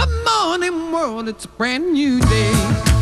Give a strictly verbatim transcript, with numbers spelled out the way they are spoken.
Good morning, world, it's a brand new day.